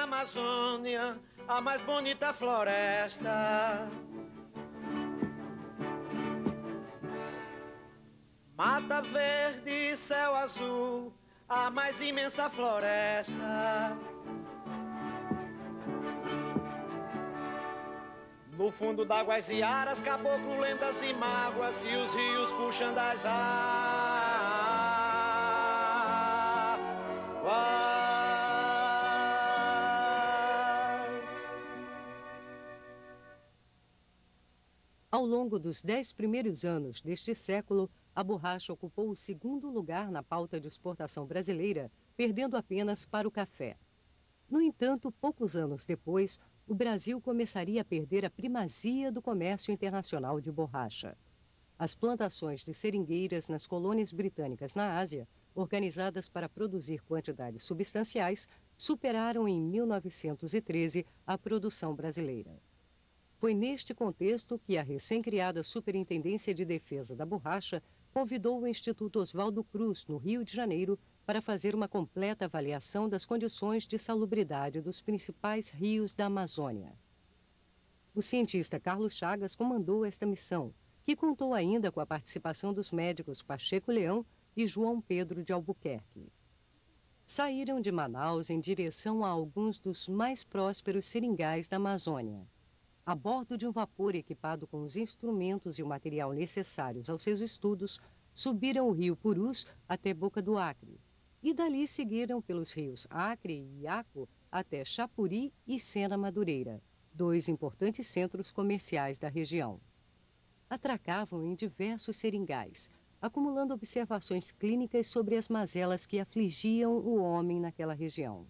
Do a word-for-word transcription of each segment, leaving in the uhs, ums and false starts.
Amazônia, a mais bonita floresta. Mata verde e céu azul, a mais imensa floresta. No fundo d'águas e aras, caboclo, lendas e mágoas, e os rios puxando as águas. Ao longo dos dez primeiros anos deste século, a borracha ocupou o segundo lugar na pauta de exportação brasileira, perdendo apenas para o café. No entanto, poucos anos depois, o Brasil começaria a perder a primazia do comércio internacional de borracha. As plantações de seringueiras nas colônias britânicas na Ásia, organizadas para produzir quantidades substanciais, superaram em mil novecentos e treze a produção brasileira. Foi neste contexto que a recém-criada Superintendência de Defesa da Borracha convidou o Instituto Oswaldo Cruz, no Rio de Janeiro, para fazer uma completa avaliação das condições de salubridade dos principais rios da Amazônia. O cientista Carlos Chagas comandou esta missão, que contou ainda com a participação dos médicos Pacheco Leão e João Pedro de Albuquerque. Saíram de Manaus em direção a alguns dos mais prósperos seringais da Amazônia. A bordo de um vapor equipado com os instrumentos e o material necessários aos seus estudos, subiram o rio Purus até Boca do Acre, e dali seguiram pelos rios Acre e Iaco até Chapuri e Sena Madureira, dois importantes centros comerciais da região. Atracavam em diversos seringais, acumulando observações clínicas sobre as mazelas que afligiam o homem naquela região.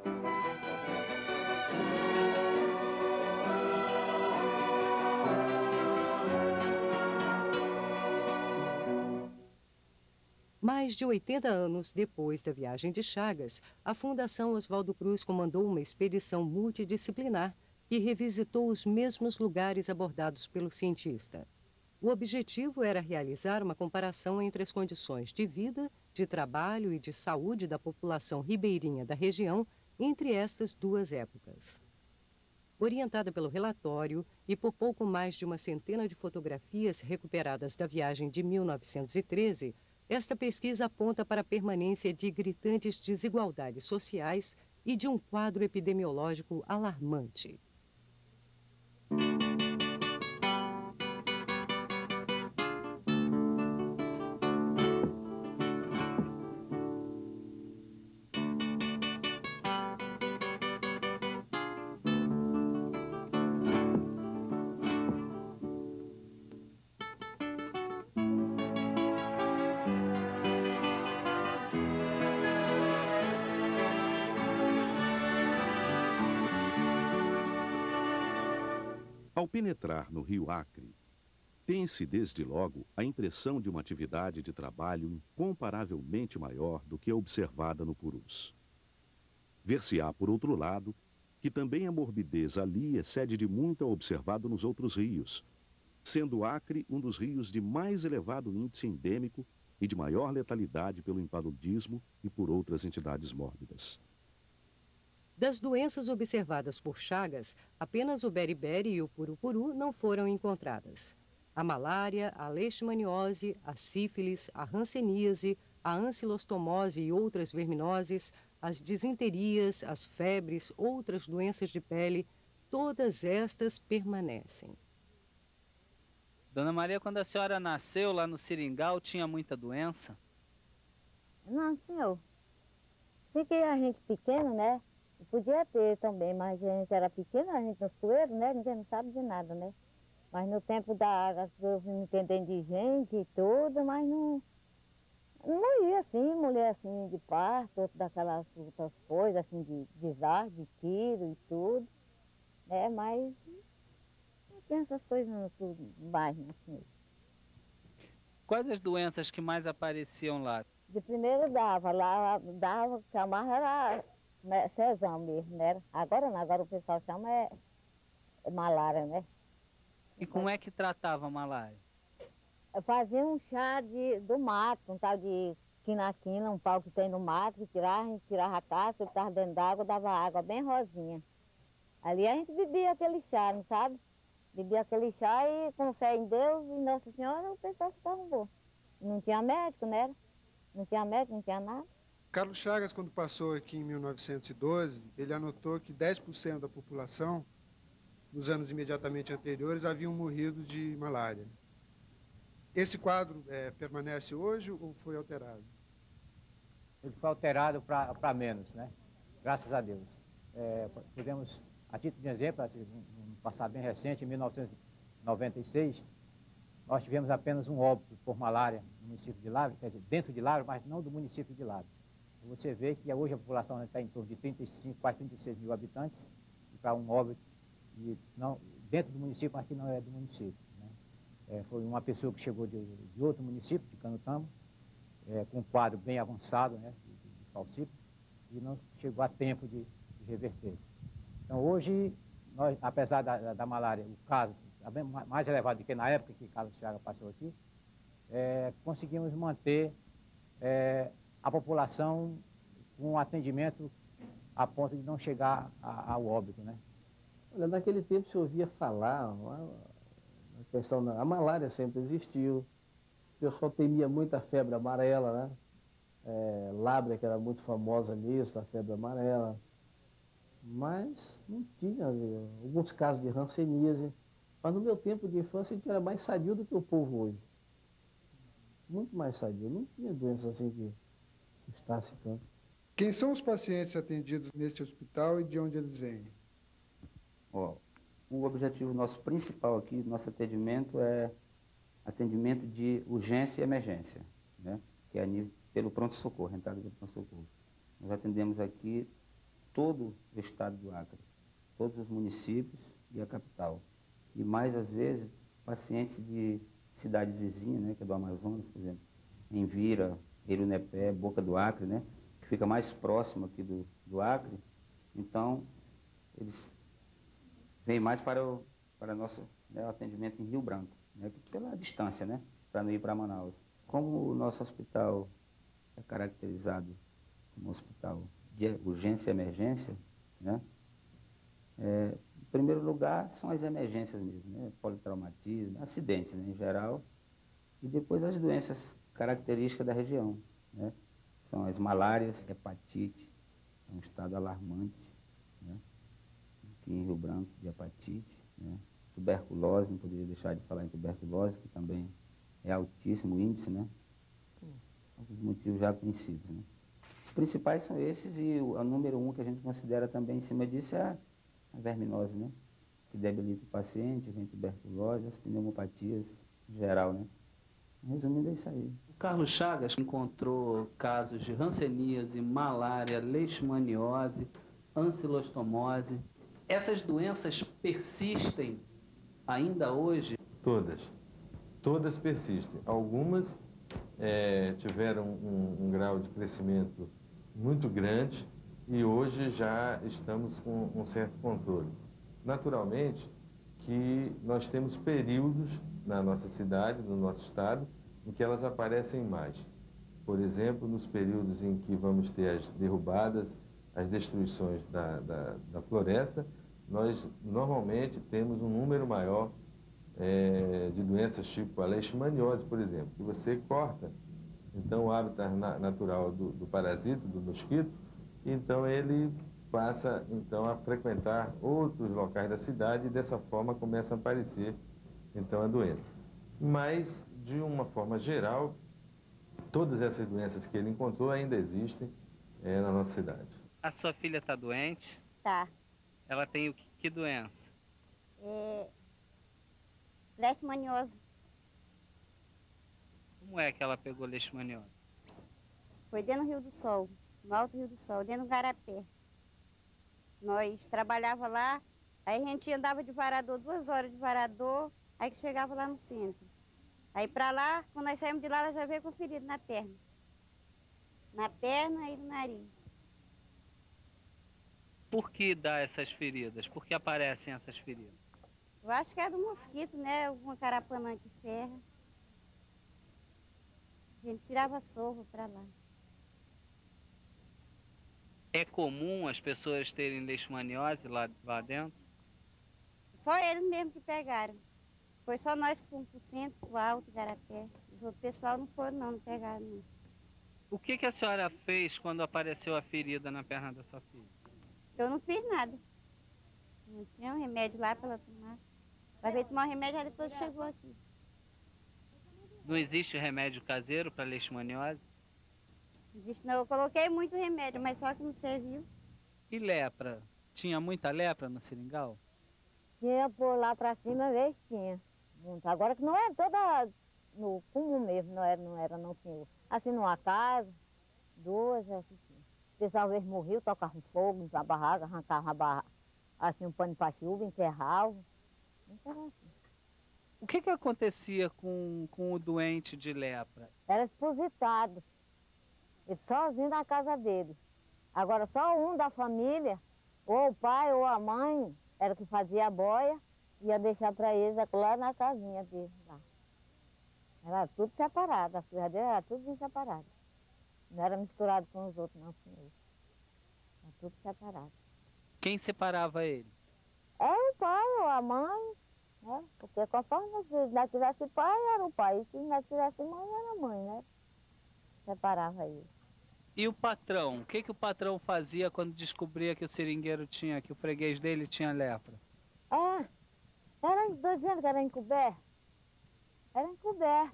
Mais de oitenta anos depois da viagem de Chagas, a Fundação Oswaldo Cruz comandou uma expedição multidisciplinar que revisitou os mesmos lugares abordados pelo cientista. O objetivo era realizar uma comparação entre as condições de vida, de trabalho e de saúde da população ribeirinha da região entre estas duas épocas. Orientada pelo relatório e por pouco mais de uma centena de fotografias recuperadas da viagem de mil novecentos e treze, esta pesquisa aponta para a permanência de gritantes desigualdades sociais e de um quadro epidemiológico alarmante. Ao penetrar no rio Acre, tem-se desde logo a impressão de uma atividade de trabalho incomparavelmente maior do que a observada no Purus. Ver-se-á, por outro lado, que também a morbidez ali excede de muito ao observado nos outros rios, sendo o Acre um dos rios de mais elevado índice endêmico e de maior letalidade pelo impaludismo e por outras entidades mórbidas. Das doenças observadas por Chagas, apenas o beriberi e o purupuru não foram encontradas. A malária, a leishmaniose, a sífilis, a hanseníase, a ancilostomose e outras verminoses, as disenterias, as febres, outras doenças de pele, todas estas permanecem. Dona Maria, quando a senhora nasceu lá no Seringal, tinha muita doença? Não, senhor. Fiquei a gente pequeno, né? Podia ter também, mas a gente era pequena, a gente nos poeiros, né? A gente não sabe de nada, né? Mas no tempo da água, eu fui me entendendo de gente e tudo, mas não... Não ia assim, mulher assim de parto, outro daquelas outras coisas, assim, de desastre, de tiro e tudo, né? Mas não tem essas coisas no tudo mais, assim. Quais as doenças que mais apareciam lá? De primeiro dava, lá dava, chamava era... Né, cesão mesmo, né? Agora não, agora o pessoal chama é, é malária, né? E como é que tratava a malária? Eu fazia um chá de, do mato, um tal de quina a quina, um pau que tem no mato, que tirava, a gente tirava a casca, ele estava dentro d'água, dava água bem rosinha. Ali a gente bebia aquele chá, não sabe? Bebia aquele chá e com fé em Deus e Nossa Senhora o pessoal ficava bom. Não tinha médico, né? Não tinha médico, não tinha nada. Carlos Chagas, quando passou aqui em mil novecentos e doze, ele anotou que dez por cento da população, nos anos imediatamente anteriores, haviam morrido de malária. Esse quadro é, permanece hoje ou foi alterado? Ele foi alterado para menos, né? Graças a Deus. É, podemos, a título de exemplo, um passado bem recente, em mil novecentos e noventa e seis, nós tivemos apenas um óbito por malária no município de Lavras, quer dizer, dentro de Lavras, mas não do município de Lavras. Você vê que hoje a população está em torno de trinta e cinco, quase trinta e seis mil habitantes, e para um óbito de, não, dentro do município, mas que não é do município. Né? É, foi uma pessoa que chegou de, de outro município, de Canutama, é, com um quadro bem avançado, né, de, de falcipe, e não chegou a tempo de, de reverter. Então hoje, nós, apesar da, da, da malária, o caso bem mais elevado do que na época que Carlos Chagas passou aqui, é, conseguimos manter é, a população com um atendimento a ponto de não chegar a, ao óbito, né? Olha, naquele tempo se ouvia falar, a questão da a malária sempre existiu, o pessoal temia muito a febre amarela, né? É, Lábrea, que era muito famosa nisso, a febre amarela, mas não tinha alguns casos de hanseníase, mas no meu tempo de infância a gente era mais sadio do que o povo hoje, muito mais sadio, não tinha doenças assim que assustasse tanto. Quem são os pacientes atendidos neste hospital e de onde eles vêm? Ó, o objetivo nosso principal aqui, nosso atendimento é atendimento de urgência e emergência, né? Que é a nível, pelo pronto-socorro, entrada pelo pronto-socorro. Nós atendemos aqui todo o estado do Acre, todos os municípios e a capital. E mais, às vezes, pacientes de cidades vizinhas, né, que é do Amazonas, por exemplo, Envira, Irunepé, Boca do Acre, né, que fica mais próximo aqui do, do Acre. Então, eles vêm mais para o para nosso, né, o atendimento em Rio Branco, né, pela distância, né, para não ir para Manaus. Como o nosso hospital é caracterizado como um hospital de urgência e emergência, né, é, em primeiro lugar são as emergências mesmo, né, politraumatismo, acidentes, né, em geral, e depois as doenças características da região, né, são as malárias, hepatite, é um estado alarmante, né, aqui em Rio Branco, de hepatite, né, tuberculose, não poderia deixar de falar em tuberculose, que também é altíssimo o índice, né, alguns motivos já conhecidos, né. Os principais são esses e o, o número um que a gente considera também em cima disso é a, a verminose, né, que debilita o paciente, vem tuberculose, as pneumopatias em geral, né. Resumindo, é isso aí. O Carlos Chagas encontrou casos de hanseníase, malária, leishmaniose, ancilostomose. Essas doenças persistem ainda hoje? Todas. Todas persistem. Algumas é, tiveram um, um grau de crescimento muito grande e hoje já estamos com um certo controle. Naturalmente que nós temos períodos na nossa cidade, no nosso estado, em que elas aparecem mais. Por exemplo, nos períodos em que vamos ter as derrubadas, as destruições da, da, da floresta, nós normalmente temos um número maior é, de doenças tipo a leishmaniose, por exemplo, que você corta, então, o hábitat na, natural do, do parasita, do mosquito, então ele passa então a frequentar outros locais da cidade e dessa forma começa a aparecer então a doença. Mas, de uma forma geral, todas essas doenças que ele encontrou ainda existem é, na nossa cidade. A sua filha está doente? Tá. Ela tem o que, que doença? É... Leishmaniose. Como é que ela pegou leishmaniose? Foi dentro do Rio do Sol, no Alto Rio do Sol, dentro do Garapé. Nós trabalhava lá, aí a gente andava de varador, duas horas de varador, aí que chegava lá no centro. Aí pra lá, quando nós saímos de lá, ela já veio com ferido na perna. Na perna e no nariz. Por que dá essas feridas? Por que aparecem essas feridas? Eu acho que é do mosquito, né? Alguma carapanã que ferra. A gente tirava sorro pra lá. É comum as pessoas terem leishmaniose lá, lá dentro? Só eles mesmo que pegaram. Foi só nós que fomos pro centro, pro Alto, Igarapé. Os outros pessoal não foram não, não pegaram não. O que, que a senhora fez quando apareceu a ferida na perna da sua filha? Eu não fiz nada. Não tinha um remédio lá para ela tomar. Vai ver tomar um remédio, aí depois chegou aqui. Não existe remédio caseiro para leishmaniose? Existe não, eu coloquei muito remédio, mas só que não serviu. E lepra? Tinha muita lepra no seringal? Tinha por lá pra cima, vez tinha. Muito. Agora que não é toda no comum mesmo, não era, não era, não tinha. Assim numa casa, duas, assim. O pessoal às vezes morreu, tocava um fogo, limpava a barraca, arrancava a barraca, assim um pano para chuva, enterrava. Então, assim. O que, que acontecia com, com o doente de lepra? Era expositado. Ele sozinho na casa dele. Agora só um da família, ou o pai ou a mãe, era que fazia a boia, ia deixar para eles lá na casinha deles lá. Era tudo separado, a filha dele era tudo separado. Não era misturado com os outros, não, senhor. Era tudo separado. Quem separava ele? Era o pai ou a mãe, né? Porque conforme se não tivesse pai, era o pai. E se não tivesse mãe, era a mãe, né? Separava ele. E o patrão? O que, que o patrão fazia quando descobria que o seringueiro tinha, que o freguês dele tinha lepra? Ah, era, estou dizendo que era encoberto. Era encoberto.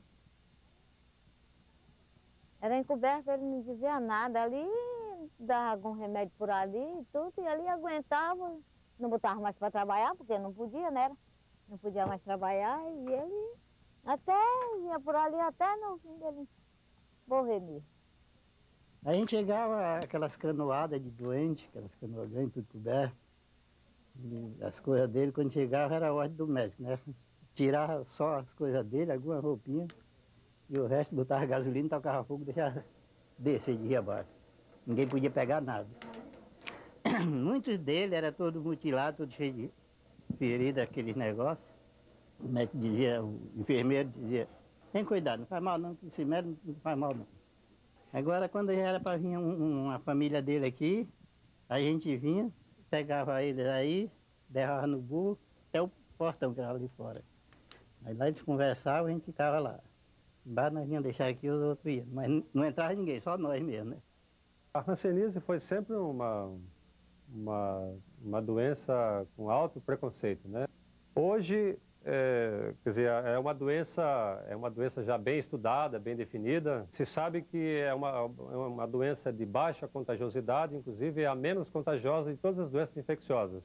Era encoberto, ele não dizia nada. Ali dava algum remédio por ali e tudo, e ali aguentava. Não botava mais para trabalhar, porque não podia, né? Não podia mais trabalhar, e ele até ia por ali, até no fim dele morrer mesmo. A gente chegava aquelas canoadas de doente, aquelas canoas grandes, tudo coberto. E as coisas dele, quando chegava, era a ordem do médico, né? Tirava só as coisas dele, alguma roupinha, e o resto botava gasolina, tocava fogo e deixava descer de rio abaixo. Ninguém podia pegar nada. Muitos dele era todo mutilado, todo cheio de ferida, aqueles negócios. O médico dizia, o enfermeiro dizia, tem cuidado, não faz mal não, esse médico não faz mal não. Agora, quando já era para vir um, uma família dele aqui, a gente vinha, pegava eles aí, derrava no burro, até o portão que era ali fora. Aí lá eles conversavam, a gente ficava lá. Embaixo nós vinhamos deixar aqui, os outros iam. Mas não entrava ninguém, só nós mesmo, né? A hanseníase foi sempre uma, uma, uma doença com alto preconceito, né? Hoje, é, quer dizer, é uma doença, é uma doença já bem estudada, bem definida. Se sabe que é uma, é uma doença de baixa contagiosidade, inclusive é a menos contagiosa de todas as doenças infecciosas.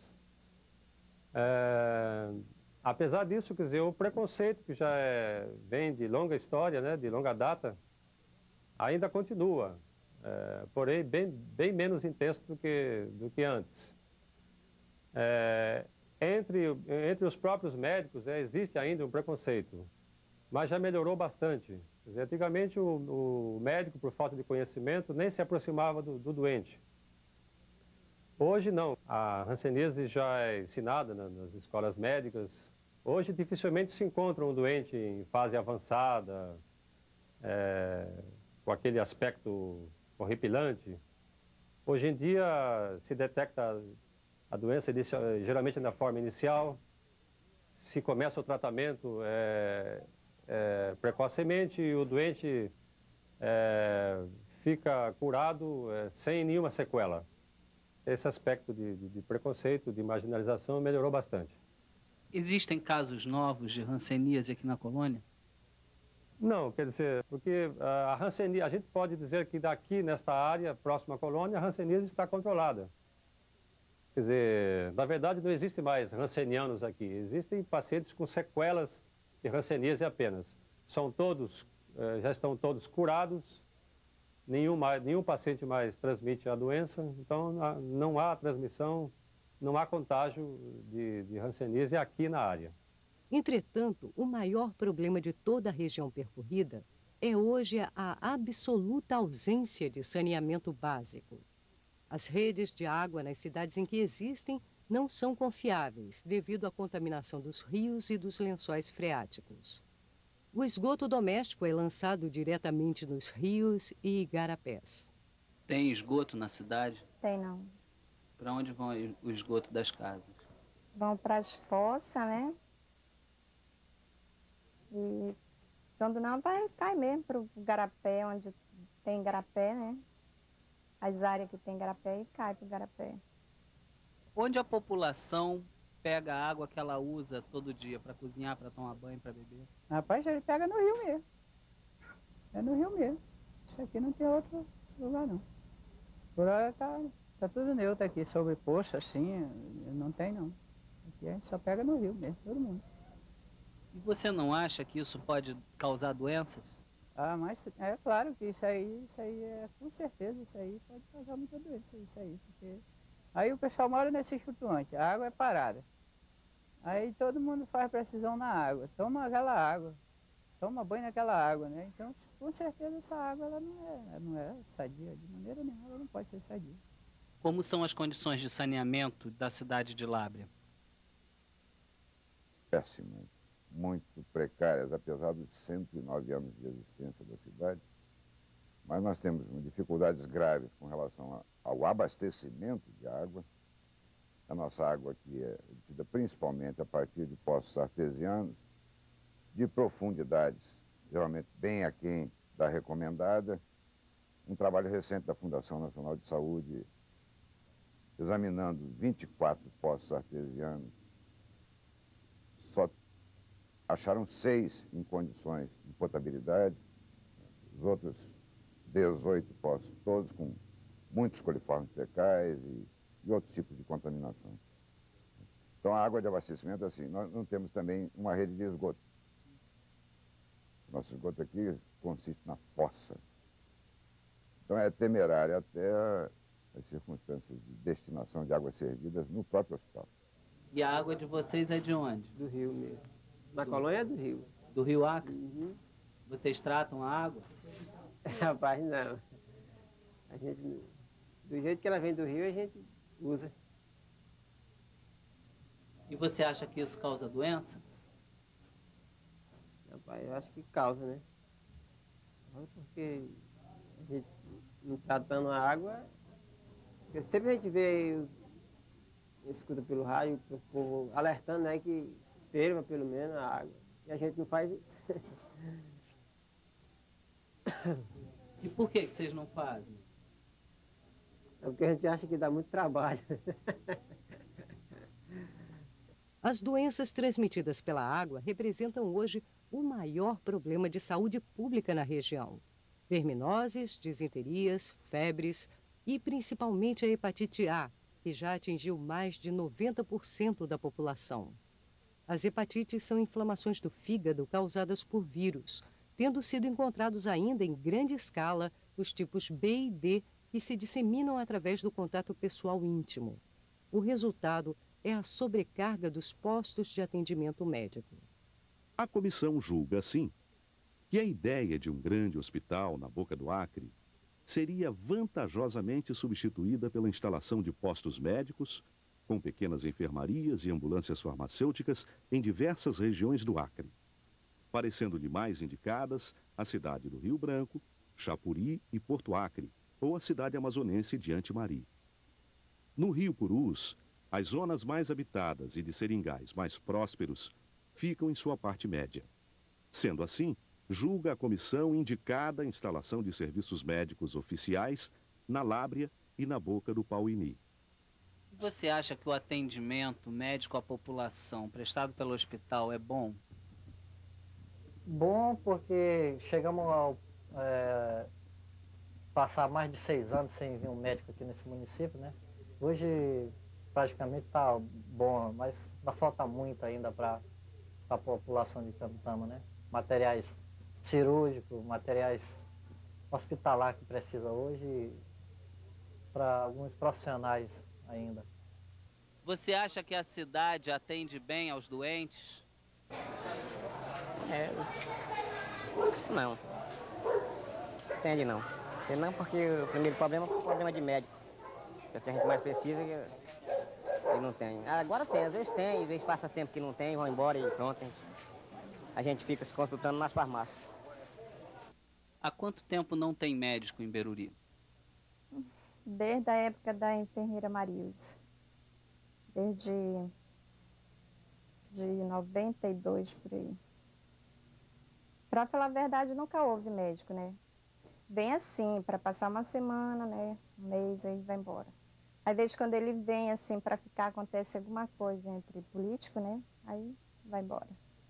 É, apesar disso, quer dizer, o preconceito que já é, vem de longa história, né, de longa data, ainda continua, é, porém bem, bem menos intenso do que, do que antes. É, entre, entre os próprios médicos é, existe ainda um preconceito, mas já melhorou bastante. Quer dizer, antigamente o, o médico, por falta de conhecimento, nem se aproximava do, do doente. Hoje não, a hanseníase já é ensinada nas escolas médicas. Hoje dificilmente se encontra um doente em fase avançada, é, com aquele aspecto horripilante. Hoje em dia se detecta a doença geralmente na forma inicial, se começa o tratamento é, é, precocemente e o doente é, fica curado é, sem nenhuma sequela. Esse aspecto de, de, de preconceito, de marginalização melhorou bastante. Existem casos novos de hanseníase aqui na colônia? Não, quer dizer, porque a hanseníase, a gente pode dizer que daqui nesta área, próxima à colônia, a hanseníase está controlada. Quer dizer, na verdade não existe mais hansenianos aqui, existem pacientes com sequelas de hanseníase apenas. São todos, já estão todos curados, nenhum, mais, nenhum paciente mais transmite a doença, então não há transmissão, não há contágio de, de hanseníase aqui na área. Entretanto, o maior problema de toda a região percorrida é hoje a absoluta ausência de saneamento básico. As redes de água nas cidades em que existem não são confiáveis devido à contaminação dos rios e dos lençóis freáticos. O esgoto doméstico é lançado diretamente nos rios e igarapés. Tem esgoto na cidade? Tem não. Para onde vão o esgoto das casas? Vão para as fossas, né? E quando não, vai, cai mesmo para o garapé, onde tem garapé, né? As áreas que tem garapé e cai para o garapé. Onde a população pega a água que ela usa todo dia para cozinhar, para tomar banho, para beber? Rapaz, ele pega no rio mesmo. É no rio mesmo. Isso aqui não tem outro lugar, não. Por hora tá, tá tudo neutro aqui, sobre poço, assim, não tem, não. Aqui a gente só pega no rio mesmo, todo mundo. E você não acha que isso pode causar doenças? Ah, mas é claro que isso aí, isso aí é, com certeza, isso aí pode causar muita doença, isso aí, porque... Aí o pessoal mora nesse flutuante, a água é parada. Aí todo mundo faz precisão na água, toma aquela água, toma banho naquela água, né? Então, com certeza essa água ela não é, não é sadia, de maneira nenhuma ela não pode ser sadia. Como são as condições de saneamento da cidade de Lábrea? Péssimas, muito precárias, apesar dos cento e nove anos de existência da cidade. Mas nós temos dificuldades graves com relação ao abastecimento de água. A nossa água aqui é obtida principalmente a partir de poços artesianos, de profundidades, geralmente bem aquém da recomendada. Um trabalho recente da Fundação Nacional de Saúde, examinando vinte e quatro poços artesianos, só acharam seis em condições de potabilidade, os outros dezoito poços, todos com muitos coliformes fecais e, e outros tipos de contaminação. Então a água de abastecimento, assim, nós não temos também uma rede de esgoto. Nosso esgoto aqui consiste na fossa. Então é temerário até as circunstâncias de destinação de águas servidas no próprio hospital. E a água de vocês é de onde? Do rio mesmo. Na do, colônia é do rio. Do rio Acre? Uhum. Vocês tratam a água? Rapaz, não. A gente, do jeito que ela vem do rio, a gente usa. E você acha que isso causa doença? Rapaz, eu acho que causa, né? Porque a gente não tratando a água, porque sempre a gente vê, escuta pelo rádio, o povo alertando, né, que ferva pelo menos a água. E a gente não faz isso. E por que que vocês não fazem? É porque a gente acha que dá muito trabalho. As doenças transmitidas pela água representam hoje o maior problema de saúde pública na região. Verminoses, disenterias, febres e principalmente a hepatite A, que já atingiu mais de noventa por cento da população. As hepatites são inflamações do fígado causadas por vírus, tendo sido encontrados ainda em grande escala os tipos B e D, que se disseminam através do contato pessoal íntimo. O resultado é a sobrecarga dos postos de atendimento médico. A comissão julga, assim, que a ideia de um grande hospital na Boca do Acre seria vantajosamente substituída pela instalação de postos médicos, com pequenas enfermarias e ambulâncias farmacêuticas em diversas regiões do Acre, parecendo-lhe mais indicadas a cidade do Rio Branco, Chapuri e Porto Acre, ou a cidade amazonense de Antimari. No Rio Purus, as zonas mais habitadas e de seringais mais prósperos ficam em sua parte média. Sendo assim, julga a comissão indicada a instalação de serviços médicos oficiais na Lábrea e na Boca do Pauini. Você acha que o atendimento médico à população prestado pelo hospital é bom? Bom, porque chegamos a é, passar mais de seis anos sem vir um médico aqui nesse município, né? Hoje praticamente está bom, mas ainda falta muito ainda para a população de Camutama, né? Materiais cirúrgicos, materiais hospitalar que precisa hoje, para alguns profissionais ainda. Você acha que a cidade atende bem aos doentes? É, não. Entende não. Entende não porque o primeiro problema é o problema de médico. É o que a gente mais precisa e, e não tem. Agora tem, às vezes tem, às vezes passa tempo que não tem, vão embora e pronto. A gente fica se consultando nas farmácias. Há quanto tempo não tem médico em Beruri? desde a época da enfermeira Marilza. Desde de noventa e dois, por aí. Para falar a verdade, nunca houve médico, né? Vem assim, para passar uma semana, né? Um mês, aí vai embora. Às vezes, quando ele vem assim para ficar, acontece alguma coisa entre político, né? Aí vai embora.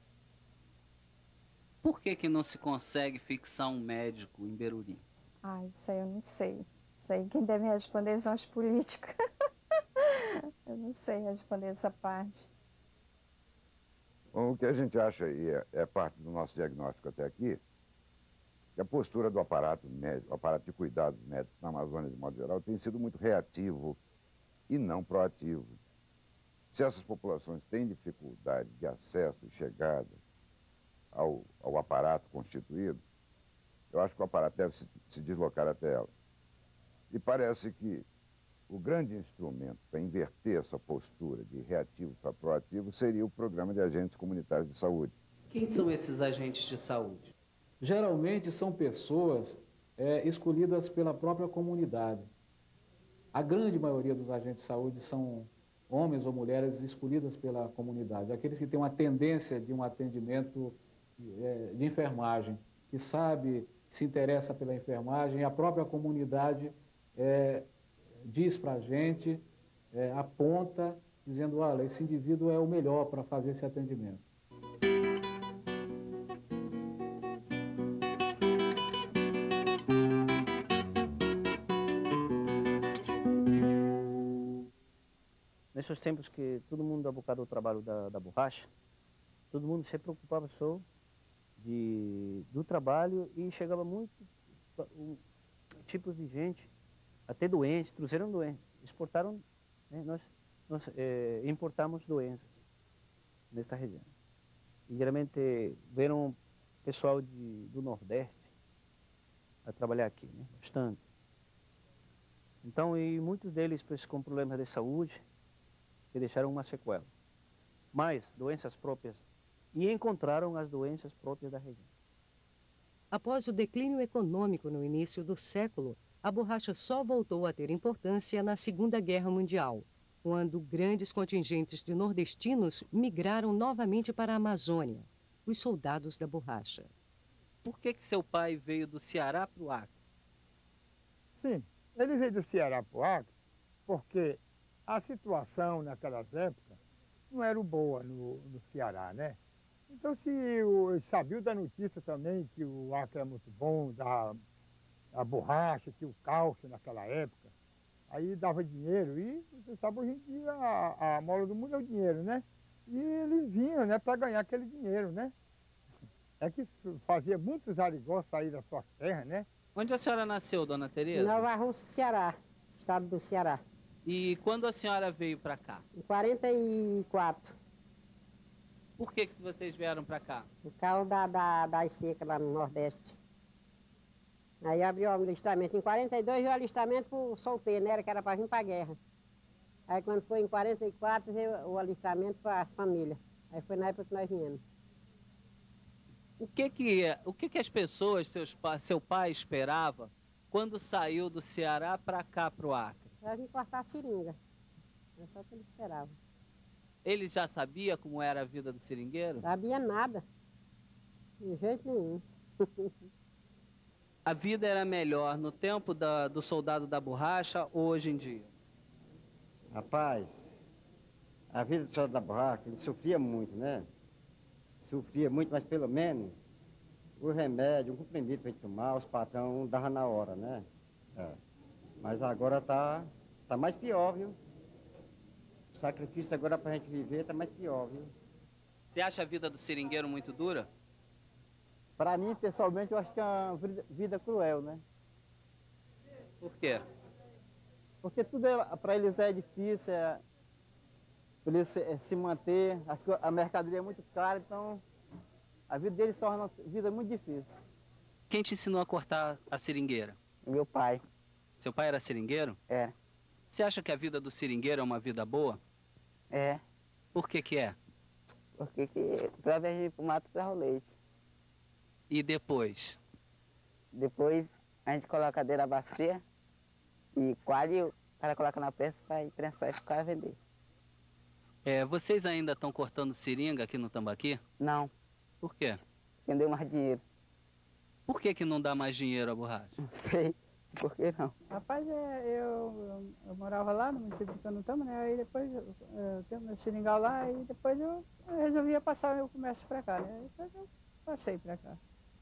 Por que que não se consegue fixar um médico em Beruri? Ah, isso aí eu não sei. Isso aí quem deve responder são os políticos. Eu não sei responder essa parte. Bom, o que a gente acha aí é, é parte do nosso diagnóstico até aqui, que a postura do aparato médico, o aparato de cuidados médicos na Amazônia, de modo geral, tem sido muito reativo e não proativo. Se essas populações têm dificuldade de acesso e chegada ao, ao aparato constituído, eu acho que o aparato deve se, se deslocar até elas. E parece que o grande instrumento para inverter essa postura de reativo para proativo seria o programa de agentes comunitários de saúde. Quem são esses agentes de saúde? Geralmente são pessoas é, escolhidas pela própria comunidade. A grande maioria dos agentes de saúde são homens ou mulheres escolhidas pela comunidade. Aqueles que têm uma tendência de um atendimento é, de enfermagem, que sabe, se interessa pela enfermagem, e a própria comunidade é, diz para a gente, é, aponta, dizendo, olha, esse indivíduo é o melhor para fazer esse atendimento. Nesses tempos que todo mundo abocado ao trabalho da, da borracha, todo mundo se preocupava só de, do trabalho e chegava muito um, tipos de gente, até doentes, trouxeram doentes, exportaram, né, nós, nós é, importamos doenças nesta região. E geralmente vieram pessoal de, do Nordeste a trabalhar aqui, né, bastante. Então, e muitos deles pois, com problemas de saúde, que deixaram uma sequela. Mas doenças próprias, e encontraram as doenças próprias da região. Após o declínio econômico no início do século, a borracha só voltou a ter importância na Segunda Guerra Mundial, quando grandes contingentes de nordestinos migraram novamente para a Amazônia, os soldados da borracha. Por que que seu pai veio do Ceará para o Acre? Sim, ele veio do Ceará para o Acre porque a situação naquelas épocas não era boa no, no Ceará, né? Então, se o, sabia da notícia também que o Acre era muito bom, da a borracha, que o cálcio naquela época, aí dava dinheiro e, você sabe, hoje em dia a, a mola do mundo é o dinheiro, né? E eles vinham, né, para ganhar aquele dinheiro, né? É que fazia muitos arigós sair das suas terras, né? Onde a senhora nasceu, dona Tereza? Nova Rússia, Ceará, estado do Ceará. E quando a senhora veio para cá? Em quarenta e quatro. Por que que vocês vieram para cá? Por causa da, da, da seca lá no Nordeste. Aí abriu o alistamento. Em quarenta e dois veio o alistamento pro solteiro, né? Que era para vir para a guerra. Aí quando foi em quarenta e quatro veio o alistamento para as famílias. Aí foi na época que nós viemos. O que que, o que, que as pessoas, seus, seu pai esperava quando saiu do Ceará para cá, para o Acre? Para vir cortar a seringa. Era só o que ele esperava. Ele já sabia como era a vida do seringueiro? Sabia nada. De jeito nenhum. A vida era melhor no tempo da, do soldado da borracha ou hoje em dia? Rapaz, a vida do soldado da borracha, ele sofria muito, né? Sofria muito, mas pelo menos o remédio, um comprimido para gente tomar, os patrão dava na hora, né? É. Mas agora tá, tá mais pior, viu? O sacrifício agora pra gente viver tá mais pior, viu? Você acha a vida do seringueiro muito dura? Para mim, pessoalmente, eu acho que é uma vida cruel, né? Por quê? Porque tudo é, para eles é difícil, é, para eles se, é, se manter, a, a mercadoria é muito cara, então a vida deles torna a vida muito difícil. Quem te ensinou a cortar a seringueira? Meu pai. Seu pai era seringueiro? É. Você acha que a vida do seringueiro é uma vida boa? É. Por que que é? Porque que, através de ir pro mato para o leite. E depois? Depois a gente coloca a cadeira na bacia, e coalha, o cara coloca na pressa para prensar e ficar a vender. É, vocês ainda estão cortando seringa aqui no Tambaqui? Não. Por quê? Porque não deu mais dinheiro. Por que que não dá mais dinheiro a borracha? Não sei. Por que não? Rapaz, é, eu, eu, eu morava lá no município de Canutama, né? Aí depois eu, eu tenho meu seringal lá e depois eu, eu resolvi passar o meu comércio para cá, né? Depois eu passei para cá.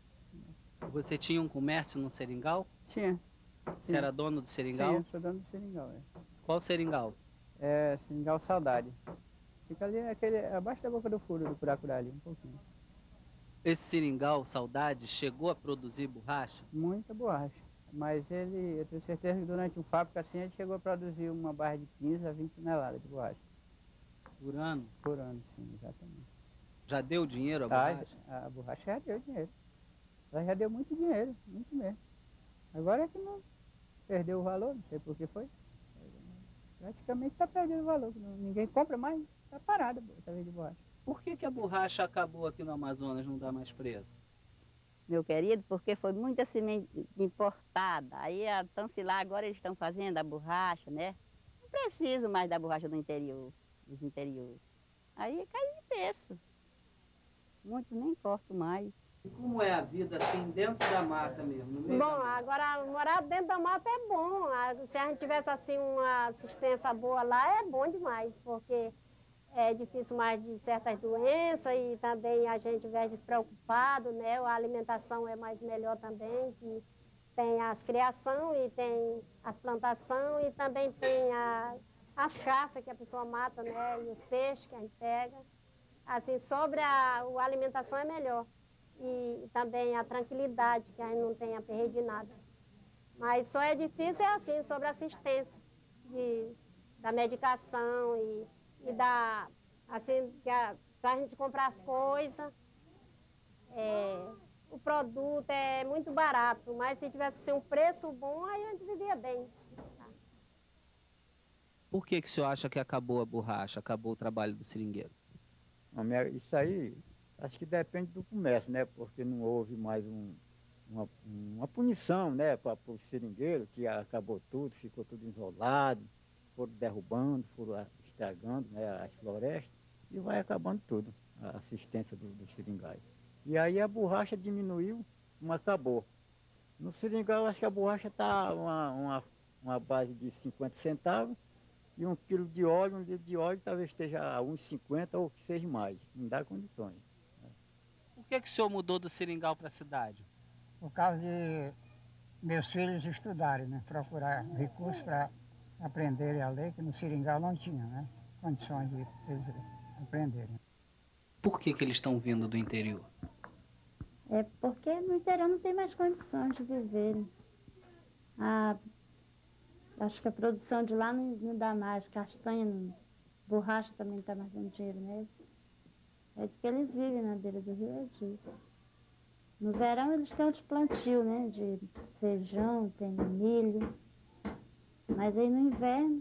Você tinha um comércio no seringal? Tinha. Você era dono do seringal? Sim, eu sou dono do seringal, é. Qual seringal? É, seringal Saudade. Fica ali aquele, abaixo da boca do furo do Curacurá ali, um pouquinho. Esse seringal, Saudade, chegou a produzir borracha? Muita borracha. Mas ele, eu tenho certeza que durante um fábrica assim, ele chegou a produzir uma barra de quinze a vinte toneladas de borracha. Por ano? Por ano, sim, exatamente. Já deu dinheiro a Ah, borracha? a, a borracha já deu dinheiro. Ela já deu muito dinheiro, muito mesmo. Agora é que não perdeu o valor, não sei por que foi. Praticamente está perdendo o valor. Não, ninguém compra mais, está parada essa vez de borracha. Por que que a borracha acabou aqui no Amazonas, não dá mais preço? Meu querido, porque foi muita semente importada. Aí a Tancilar agora eles estão fazendo a borracha, né? Não preciso mais da borracha do interior, dos interiores. Aí cai de preço. Muitos nem cortam mais. E como é a vida assim dentro da mata mesmo? No meio Bom, da mata? agora morar dentro da mata é bom. Se a gente tivesse assim uma assistência boa lá, é bom demais, porque é difícil mais de certas doenças e também a gente vive despreocupado, né? A alimentação é mais melhor também, que tem as criação e tem as plantações e também tem a, as caças que a pessoa mata, né? E os peixes que a gente pega. Assim, sobre a, a alimentação é melhor. E também a tranquilidade, que a gente não tenha perdido nada. Mas só é difícil é assim, sobre a assistência de, da medicação e, e da, assim, para a gente comprar as coisas. É, o produto é muito barato, mas se tivesse assim, um preço bom, aí a gente vivia bem. Por que que o senhor acha que acabou a borracha, acabou o trabalho do seringueiro? Isso aí, acho que depende do comércio, né? Porque não houve mais um, uma, uma punição, né? Para o seringueiro, que acabou tudo, ficou tudo isolado, foram derrubando, foram estragando, né, as florestas, e vai acabando tudo, a assistência dos do seringais. E aí a borracha diminuiu, mas acabou. No seringal, acho que a borracha está uma, uma, uma base de cinquenta centavos, e um quilo de óleo, um litro de óleo, talvez esteja a uns cinquenta ou que seja mais. Não dá condições. Por que que o senhor mudou do seringal para a cidade? Por causa de meus filhos estudarem, né? Procurar recursos para aprenderem a ler, que no seringal não tinha, né? Condições de eles aprenderem. Por que que eles estão vindo do interior? É porque no interior não tem mais condições de viver. A Acho que a produção de lá não, não dá mais, castanha, não, borracha também não está mais dando dinheiro mesmo. É de que eles vivem na beira do rio, é disso. No verão eles têm outros plantios, né, de feijão, tem milho. Mas aí no inverno,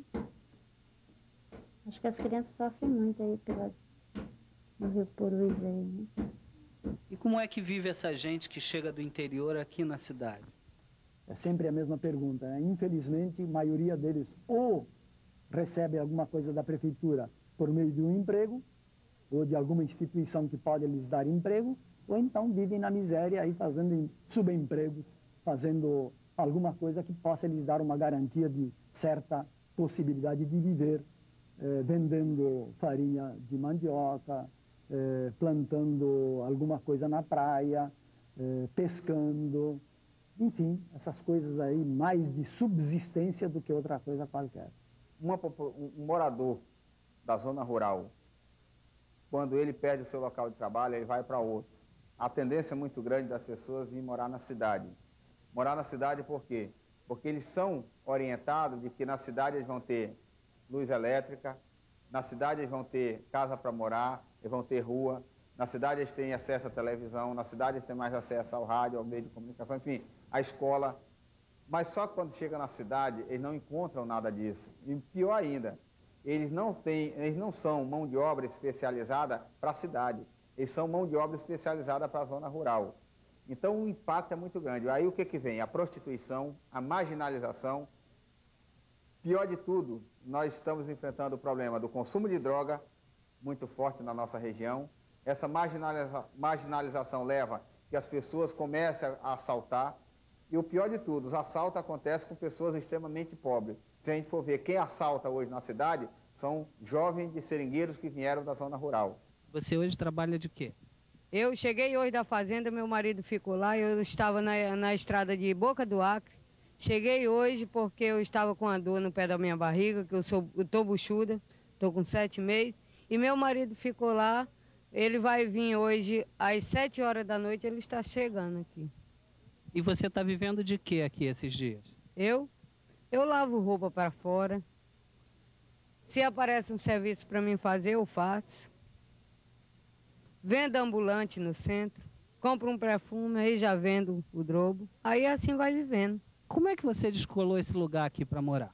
acho que as crianças sofrem muito aí pela, no rio Purus aí, né. E como é que vive essa gente que chega do interior aqui na cidade? É sempre a mesma pergunta, né? Infelizmente, a maioria deles ou recebe alguma coisa da prefeitura por meio de um emprego, ou de alguma instituição que pode lhes dar emprego, ou então vivem na miséria aí fazendo subemprego, fazendo alguma coisa que possa lhes dar uma garantia de certa possibilidade de viver, eh, vendendo farinha de mandioca, eh, plantando alguma coisa na praia, eh, pescando. Enfim, essas coisas aí mais de subsistência do que outra coisa qualquer. Uma, um morador da zona rural, quando ele perde o seu local de trabalho, ele vai para outro. A tendência é muito grande das pessoas vir morar na cidade. Morar na cidade por quê? Porque eles são orientados de que na cidade eles vão ter luz elétrica, na cidade eles vão ter casa para morar, eles vão ter rua, na cidade eles têm acesso à televisão, na cidade eles têm mais acesso ao rádio, ao meio de comunicação, enfim, à escola. Mas só que quando chega na cidade, eles não encontram nada disso. E pior ainda, eles não, têm, eles não são mão de obra especializada para a cidade. Eles são mão de obra especializada para a zona rural. Então o impacto é muito grande. Aí o que, que vem? A prostituição, a marginalização Pior de tudo, nós estamos enfrentando o problema do consumo de droga, muito forte na nossa região. Essa marginaliza marginalização leva que as pessoas comecem a assaltar. E o pior de tudo, os assaltos acontecem com pessoas extremamente pobres. Se a gente for ver quem assalta hoje na cidade, são jovens de seringueiros que vieram da zona rural. Você hoje trabalha de quê? Eu cheguei hoje da fazenda, meu marido ficou lá, eu estava na, na estrada de Boca do Acre. Cheguei hoje porque eu estava com a dor no pé da minha barriga, que eu sou, eu tô buchuda, estou com sete meses. E meu marido ficou lá, ele vai vir hoje às sete horas da noite, ele está chegando aqui. E você está vivendo de quê aqui esses dias? Eu? Eu lavo roupa para fora. Se aparece um serviço para mim fazer, eu faço. Vendo ambulante no centro, compro um perfume, aí já vendo o drobo. Aí assim vai vivendo. Como é que você descolou esse lugar aqui para morar?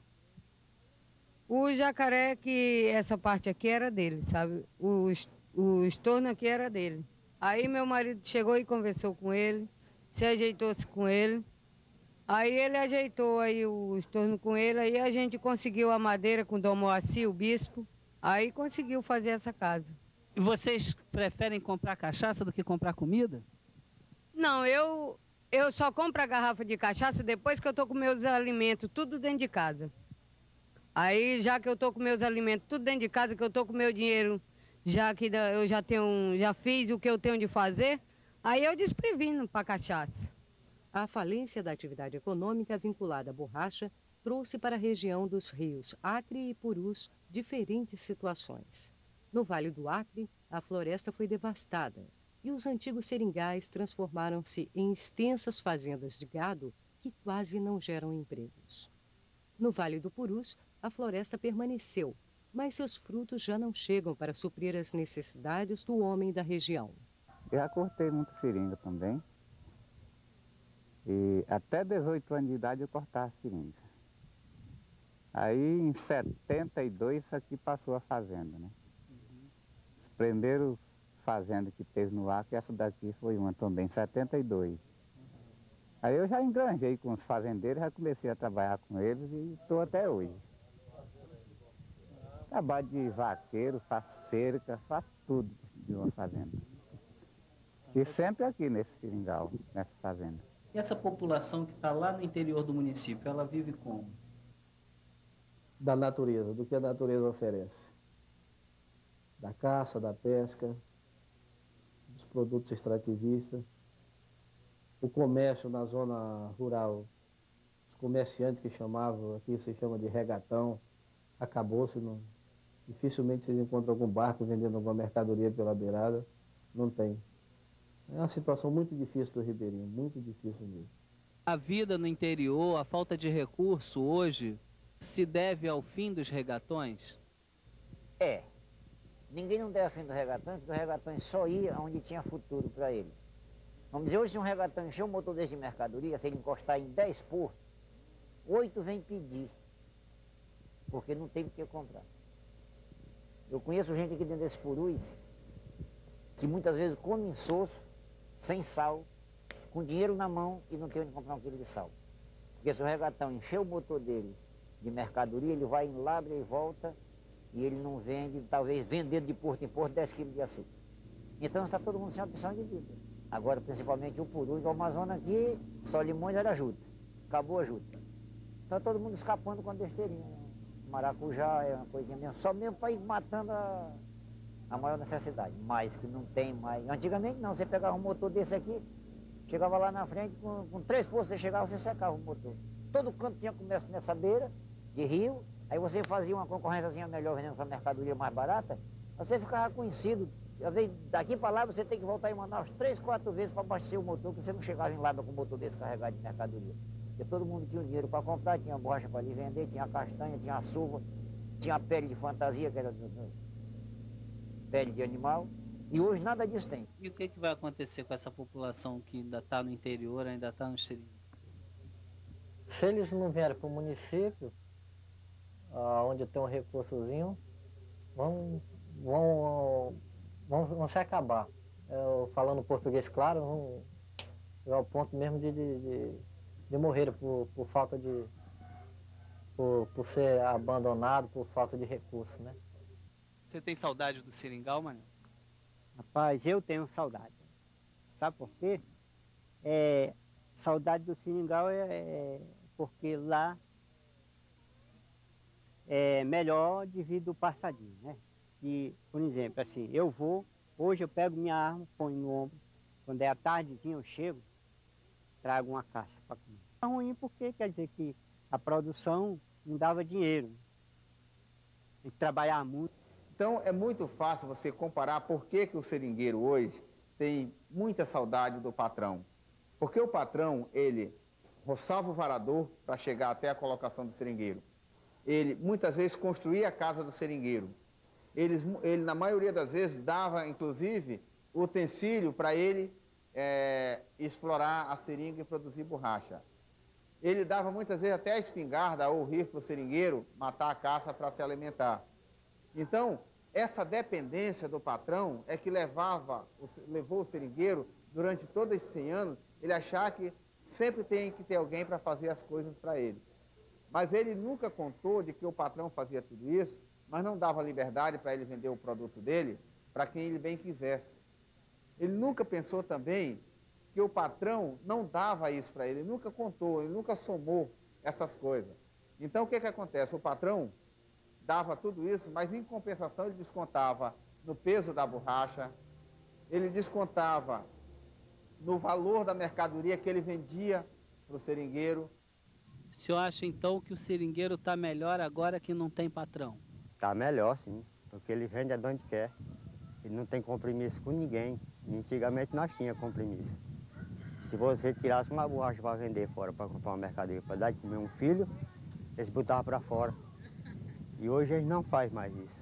O jacaré, que essa parte aqui era dele, sabe? O, o estorno aqui era dele. Aí meu marido chegou e conversou com ele, se ajeitou-se com ele. Aí ele ajeitou aí o estorno com ele, aí a gente conseguiu a madeira com o Dom Moacir, o bispo. Aí conseguiu fazer essa casa. E vocês preferem comprar cachaça do que comprar comida? Não, eu, eu só compro a garrafa de cachaça depois que eu tô com meus alimentos, tudo dentro de casa. Aí, já que eu tô com meus alimentos tudo dentro de casa, que eu tô com meu dinheiro, já que eu já tenho, já fiz o que eu tenho de fazer, aí eu desprevino para cachaça. A falência da atividade econômica vinculada à borracha trouxe para a região dos rios Acre e Purus diferentes situações. No Vale do Acre, a floresta foi devastada e os antigos seringais transformaram-se em extensas fazendas de gado que quase não geram empregos. No Vale do Purus, a floresta permaneceu, mas seus frutos já não chegam para suprir as necessidades do homem da região. Eu já cortei muita seringa também. E até dezoito anos de idade eu cortava seringa. Aí em setenta e dois isso aqui passou a fazenda, né? Os primeiros fazendas que teve no Acre, essa daqui foi uma também, em setenta e dois. Aí eu já engranjei com os fazendeiros, já comecei a trabalhar com eles e estou até hoje. Trabalho de vaqueiro, faço cerca, faço tudo de uma fazenda. E sempre aqui nesse seringal, nessa fazenda. E essa população que está lá no interior do município, ela vive como? Da natureza, do que a natureza oferece. Da caça, da pesca, dos produtos extrativistas. O comércio na zona rural, os comerciantes que chamavam, aqui se chama de regatão, acabou-se. Não, dificilmente vocês encontram algum barco vendendo alguma mercadoria pela beirada, não tem. É uma situação muito difícil do Ribeirinho, muito difícil mesmo. A vida no interior, a falta de recurso hoje, se deve ao fim dos regatões? É. Ninguém não deve ao fim do regatão, porque o regatão só ia onde tinha futuro para ele. Vamos dizer, hoje se um regatão encher um motor desse de mercadoria, se ele encostar em dez portos, oito vem pedir, porque não tem o que comprar. Eu conheço gente aqui dentro desse purus, que muitas vezes come insosso, sem sal, com dinheiro na mão e não tem onde comprar um quilo de sal. Porque se o regatão encher o motor dele de mercadoria, ele vai em Lábrea e volta, e ele não vende, talvez vendendo de porto em porto dez quilos de açúcar. Então está todo mundo sem opção de vida. Agora, principalmente o purus do Amazonas aqui, só Limões era juta. Acabou a juta. Então todo mundo escapando com a besteirinha. Maracujá é uma coisinha mesmo, só mesmo para ir matando a, a maior necessidade. Mas que não tem mais. Antigamente não, você pegava um motor desse aqui, chegava lá na frente, com, com três postos você chegava, você secava o motor. Todo canto tinha comércio nessa beira de rio, aí você fazia uma concorrênciazinha melhor vendendo essa mercadoria mais barata, você ficava conhecido. Daqui para lá você tem que voltar em Manaus três, quatro vezes para abastecer o motor, porque você não chegava em Lábrea com o motor desse carregado de mercadoria. Porque todo mundo tinha o dinheiro para comprar, tinha borracha para lhe vender, tinha castanha, tinha açúcar, tinha pele de fantasia, que era pele de animal, e hoje nada disso tem. E o que, que vai acontecer com essa população que ainda está no interior, ainda está no seringal? Se eles não vierem para o município, ah, onde tem um recursozinho, vão, vão, vão, vão se acabar. Eu, falando português claro, vão chegar ao ponto mesmo de, de, de, de morrer por, por falta de, por, por ser abandonado por falta de recurso, né? Você tem saudade do seringal, Manel? Rapaz, eu tenho saudade. Sabe por quê? É, saudade do seringal é, é porque lá é melhor devido ao passadinho, né? E, por exemplo, assim, eu vou, hoje eu pego minha arma, ponho no ombro, quando é a tardezinha eu chego, trago uma caça para comer. É ruim porque quer dizer que a produção não dava dinheiro. Tem que trabalhar muito. Então é muito fácil você comparar por que, que o seringueiro hoje tem muita saudade do patrão. Porque o patrão, ele roçava o varador para chegar até a colocação do seringueiro. Ele muitas vezes construía a casa do seringueiro. Ele, ele na maioria das vezes, dava inclusive utensílio para ele é, explorar a seringa e produzir borracha. Ele dava muitas vezes até a espingarda ou o rifle para o seringueiro matar a caça para se alimentar. Então, essa dependência do patrão é que levava, levou o seringueiro, durante todos esses cem anos, ele achar que sempre tem que ter alguém para fazer as coisas para ele. Mas ele nunca contou de que o patrão fazia tudo isso, mas não dava liberdade para ele vender o produto dele para quem ele bem quisesse. Ele nunca pensou também que o patrão não dava isso para ele, ele nunca contou, ele nunca somou essas coisas. Então, o que que acontece? O patrão dava tudo isso, mas em compensação ele descontava no peso da borracha, ele descontava no valor da mercadoria que ele vendia para o seringueiro. O senhor acha então que o seringueiro está melhor agora que não tem patrão? Está melhor, sim, porque ele vende a onde quer. Ele não tem compromisso com ninguém. E antigamente nós tínhamos compromisso. Se você tirasse uma borracha para vender fora, para comprar uma mercadoria, para dar de comer um filho, eles botavam para fora. E hoje eles não fazem mais isso.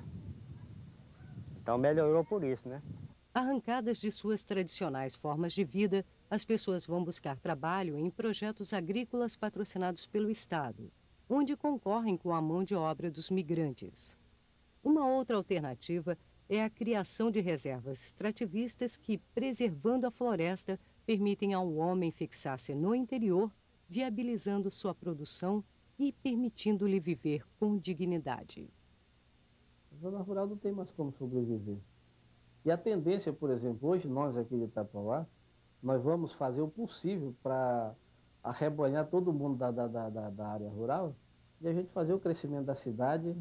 Então melhorou por isso, né? Arrancadas de suas tradicionais formas de vida, as pessoas vão buscar trabalho em projetos agrícolas patrocinados pelo Estado, onde concorrem com a mão de obra dos migrantes. Uma outra alternativa é a criação de reservas extrativistas que, preservando a floresta, permitem ao homem fixar-se no interior, viabilizando sua produção e permitindo-lhe viver com dignidade. A zona rural não tem mais como sobreviver. E a tendência, por exemplo, hoje nós aqui de Itapauá, nós vamos fazer o possível para arrebanhar todo mundo da, da, da, da área rural e a gente fazer o crescimento da cidade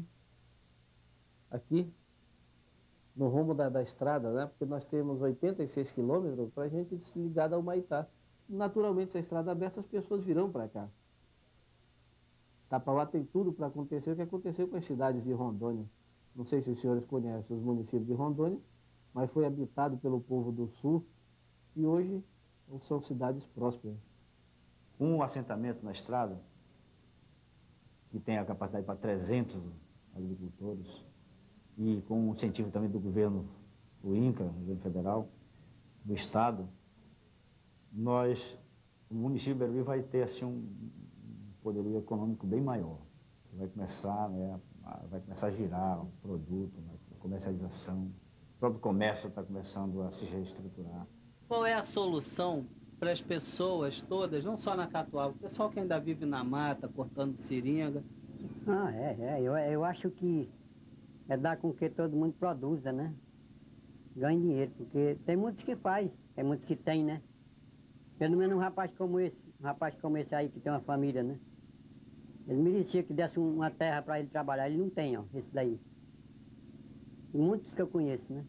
aqui, no rumo da, da estrada, né? Porque nós temos oitenta e seis quilômetros para a gente se ligar da Humaitá. Naturalmente, se a estrada é aberta, as pessoas virão para cá. Itapauá tem tudo para acontecer o que aconteceu com as cidades de Rondônia. Não sei se os senhores conhecem os municípios de Rondônia, mas foi habitado pelo povo do sul e hoje são cidades prósperas. Um assentamento na estrada, que tem a capacidade para trezentos agricultores, e com o incentivo também do governo, o INCRA, o governo federal, do Estado, nós, o município de Beruí vai ter assim, um poderio econômico bem maior. Vai começar, né, a, vai começar a girar o produto, a comercialização. O próprio comércio está começando a se reestruturar. Qual é a solução para as pessoas todas, não só na Catuaba, o pessoal que ainda vive na mata, cortando seringa? Ah, é, é. Eu, eu acho que é dar com que todo mundo produza, né? Ganhe dinheiro, porque tem muitos que faz, tem muitos que tem, né? Pelo menos um rapaz como esse, um rapaz como esse aí que tem uma família, né? Ele merecia que desse uma terra para ele trabalhar, ele não tem, ó, esse daí. E muitos que eu conheço, né?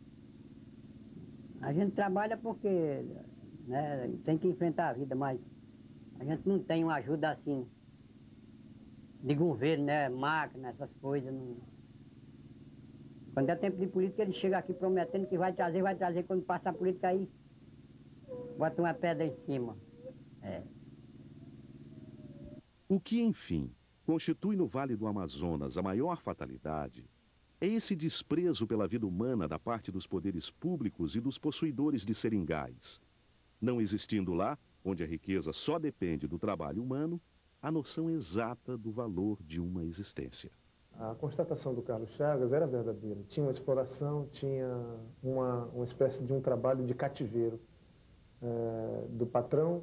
A gente trabalha porque, né, tem que enfrentar a vida, mas a gente não tem uma ajuda assim, de governo, né? Máquina, essas coisas, não... Quando é tempo de política, ele chega aqui prometendo que vai trazer, vai trazer. Quando passa a política aí, bota uma pedra em cima. É. O que, enfim, constitui no Vale do Amazonas a maior fatalidade é esse desprezo pela vida humana da parte dos poderes públicos e dos possuidores de seringais. Não existindo lá, onde a riqueza só depende do trabalho humano, a noção exata do valor de uma existência. A constatação do Carlos Chagas era verdadeira. Tinha uma exploração, tinha uma, uma espécie de um trabalho de cativeiro é, do patrão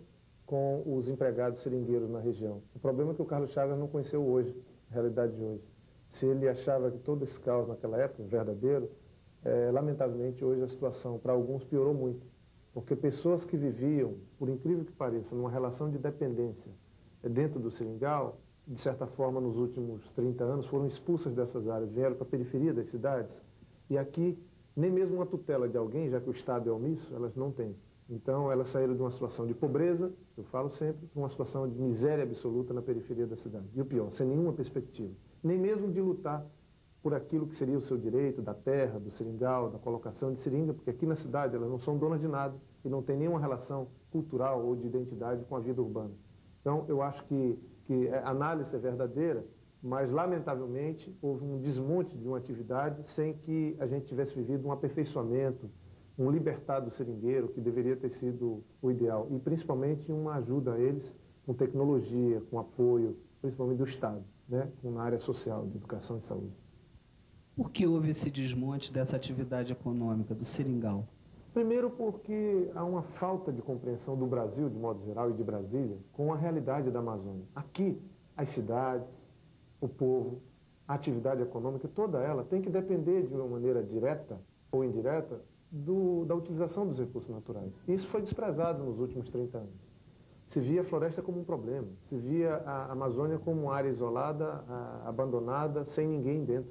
com os empregados seringueiros na região. O problema é que o Carlos Chagas não conheceu hoje, a realidade de hoje. Se ele achava que todo esse caos naquela época, verdadeiro, é, lamentavelmente hoje a situação para alguns piorou muito. Porque pessoas que viviam, por incrível que pareça, numa relação de dependência dentro do seringal, de certa forma nos últimos trinta anos foram expulsas dessas áreas, vieram para a periferia das cidades. E aqui, nem mesmo uma tutela de alguém, já que o Estado é omisso, elas não têm. Então, elas saíram de uma situação de pobreza, eu falo sempre, para uma situação de miséria absoluta na periferia da cidade. E o pior, sem nenhuma perspectiva. Nem mesmo de lutar por aquilo que seria o seu direito, da terra, do seringal, da colocação de seringa, porque aqui na cidade elas não são donas de nada e não tem nenhuma relação cultural ou de identidade com a vida urbana. Então, eu acho que, que a análise é verdadeira, mas, lamentavelmente, houve um desmonte de uma atividade sem que a gente tivesse vivido um aperfeiçoamento, um libertar do seringueiro, que deveria ter sido o ideal, e principalmente uma ajuda a eles com tecnologia, com apoio, principalmente do Estado, né, na área social, de educação e saúde. Por que houve esse desmonte dessa atividade econômica do seringal? Primeiro porque há uma falta de compreensão do Brasil, de modo geral, e de Brasília, com a realidade da Amazônia. Aqui, as cidades, o povo, a atividade econômica, toda ela tem que depender de uma maneira direta ou indireta do, da utilização dos recursos naturais. Isso foi desprezado nos últimos trinta anos. Se via a floresta como um problema, se via a Amazônia como uma área isolada, a, abandonada, sem ninguém dentro.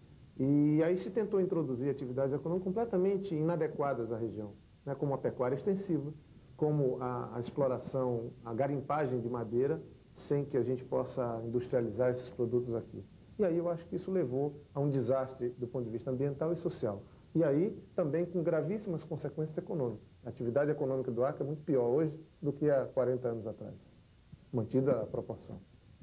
E aí se tentou introduzir atividades econômicas completamente inadequadas à região, né, como a pecuária extensiva, como a, a exploração, a garimpagem de madeira, sem que a gente possa industrializar esses produtos aqui. E aí eu acho que isso levou a um desastre do ponto de vista ambiental e social. E aí também com gravíssimas consequências econômicas. A atividade econômica do Acre é muito pior hoje do que há quarenta anos atrás, mantida a proporção.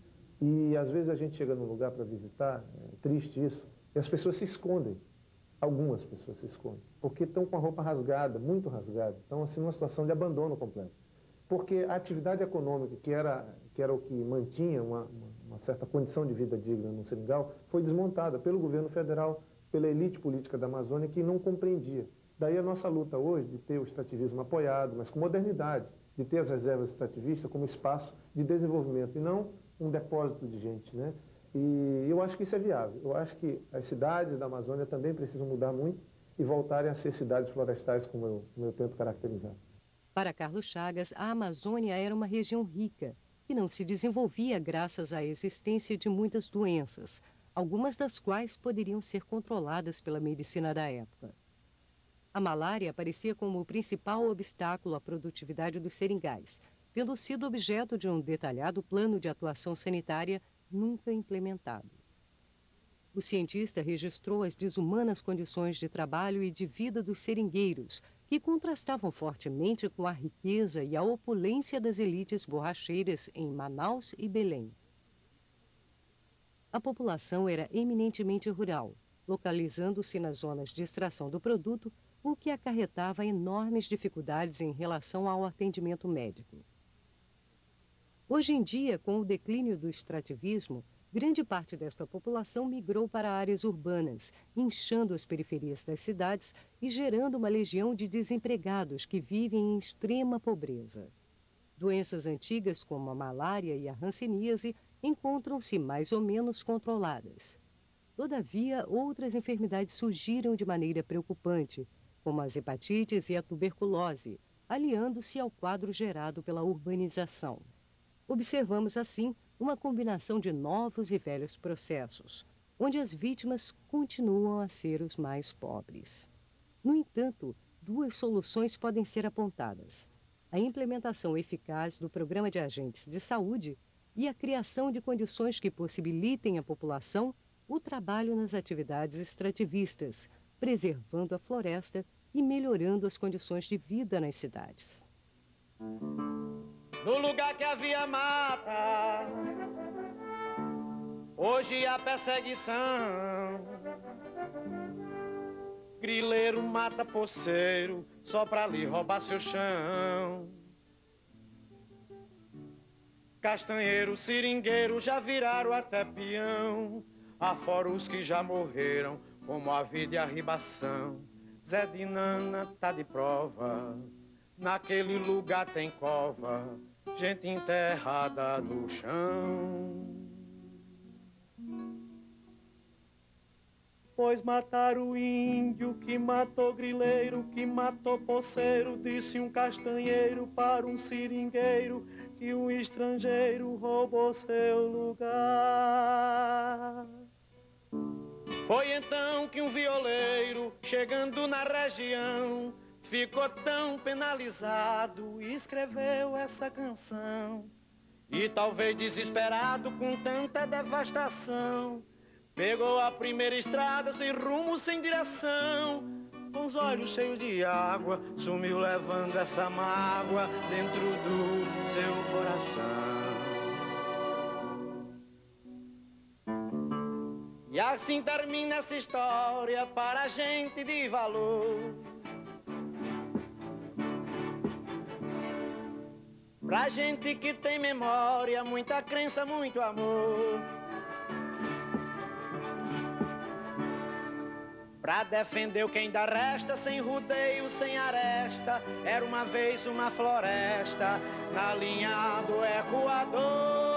E às vezes a gente chega num lugar para visitar, é triste isso, e as pessoas se escondem. Algumas pessoas se escondem, porque estão com a roupa rasgada, muito rasgada. Estão assim numa situação de abandono completo. Porque a atividade econômica, que era, que era o que mantinha uma, uma certa condição de vida digna no seringal, foi desmontada pelo governo federal, pela elite política da Amazônia, que não compreendia. Daí a nossa luta hoje de ter o extrativismo apoiado, mas com modernidade, de ter as reservas extrativistas como espaço de desenvolvimento e não um depósito de gente, né? E eu acho que isso é viável. Eu acho que as cidades da Amazônia também precisam mudar muito e voltarem a ser cidades florestais, como eu, como eu tento caracterizar. Para Carlos Chagas, a Amazônia era uma região rica, que não se desenvolvia graças à existência de muitas doenças, algumas das quais poderiam ser controladas pela medicina da época. A malária aparecia como o principal obstáculo à produtividade dos seringais, tendo sido objeto de um detalhado plano de atuação sanitária nunca implementado. O cientista registrou as desumanas condições de trabalho e de vida dos seringueiros, que contrastavam fortemente com a riqueza e a opulência das elites borracheiras em Manaus e Belém. A população era eminentemente rural, localizando-se nas zonas de extração do produto, o que acarretava enormes dificuldades em relação ao atendimento médico. Hoje em dia, com o declínio do extrativismo, grande parte desta população migrou para áreas urbanas, inchando as periferias das cidades e gerando uma legião de desempregados que vivem em extrema pobreza. Doenças antigas como a malária e a hanseníase encontram-se mais ou menos controladas. Todavia, outras enfermidades surgiram de maneira preocupante, como as hepatites e a tuberculose, aliando-se ao quadro gerado pela urbanização. Observamos, assim, uma combinação de novos e velhos processos, onde as vítimas continuam a ser os mais pobres. No entanto, duas soluções podem ser apontadas: a implementação eficaz do Programa de Agentes de Saúde e a criação de condições que possibilitem à população o trabalho nas atividades extrativistas, preservando a floresta e melhorando as condições de vida nas cidades. No lugar que havia mata, hoje há perseguição. Grileiro mata poceiro só pra lhe roubar seu chão. Castanheiro, seringueiro já viraram até peão, afora os que já morreram, como a vida e a ribação. Zé de Nana tá de prova, naquele lugar tem cova, gente enterrada no chão. Pois mataram o índio, que matou grileiro, que matou poceiro, disse um castanheiro para um seringueiro, que um estrangeiro roubou seu lugar. Foi então que um violeiro, chegando na região, ficou tão penalizado e escreveu essa canção. E talvez desesperado com tanta devastação, pegou a primeira estrada sem rumo, sem direção, com os olhos cheios de água, sumiu levando essa mágoa dentro do seu coração. E assim termina essa história para a gente de valor, pra gente que tem memória, muita crença, muito amor, pra defender o que ainda resta, sem rodeio, sem aresta. Era uma vez uma floresta na linha do Equador.